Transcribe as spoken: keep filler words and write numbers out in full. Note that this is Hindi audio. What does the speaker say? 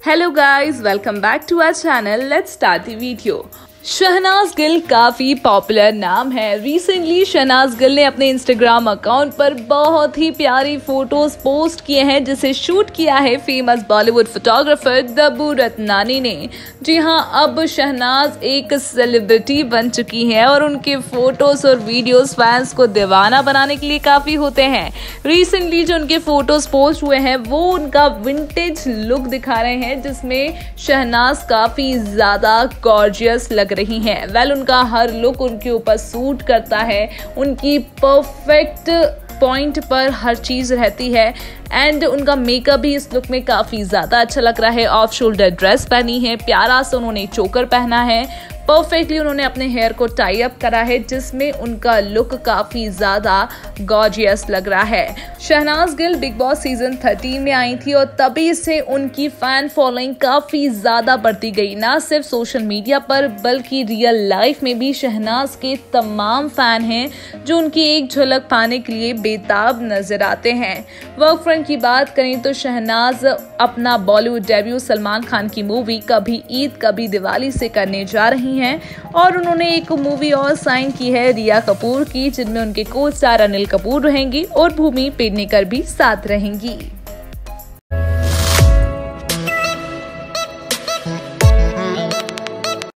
Hello guys, welcome back to our channel. Let's start the video. Shehnaaz Gill काफ़ी पॉपुलर नाम है। रिसेंटली शहनाज गिल ने अपने इंस्टाग्राम अकाउंट पर बहुत ही प्यारी फोटोज पोस्ट किए हैं जिसे शूट किया है फेमस बॉलीवुड फोटोग्राफर दब्बू रत्नानी ने। जी हाँ, अब शहनाज एक सेलिब्रिटी बन चुकी हैं और उनके फोटोज और वीडियोस फैंस को दीवाना बनाने के लिए काफ़ी होते हैं। रिसेंटली जो उनके फोटोज पोस्ट हुए हैं वो उनका विंटेज लुक दिखा रहे हैं जिसमें शहनाज काफ़ी ज़्यादा गॉर्जियस लग रही हैं। वेल उनका हर लुक उनके ऊपर सूट करता है, उनकी परफेक्ट पॉइंट पर हर चीज रहती है एंड उनका मेकअप भी इस लुक में काफी ज्यादा अच्छा लग रहा है। ऑफ शोल्डर ड्रेस पहनी है, प्यारा सा उन्होंने चोकर पहना है, परफेक्टली उन्होंने अपने हेयर को टाई अप करा है जिसमें उनका लुक काफी ज्यादा गॉर्जियस लग रहा है। Shehnaaz Gill Bigg Boss season thirteen में आई थी और तभी से उनकी फैन फॉलोइंग काफी ज्यादा बढ़ती गई। ना सिर्फ सोशल मीडिया पर बल्कि रियल लाइफ में भी शहनाज के तमाम फैन हैं जो उनकी एक झलक पाने के लिए बेताब नजर आते हैं। वर्क फ्रंट की बात करें तो शहनाज अपना बॉलीवुड डेब्यू सलमान खान की मूवी कभी ईद कभी दिवाली से करने जा रही हैं और उन्होंने एक मूवी और साइन की है रिया कपूर की जिनमें उनके को स्टार अनिल कपूर रहेंगी और भूमि पेडनेकर भी साथ रहेंगी।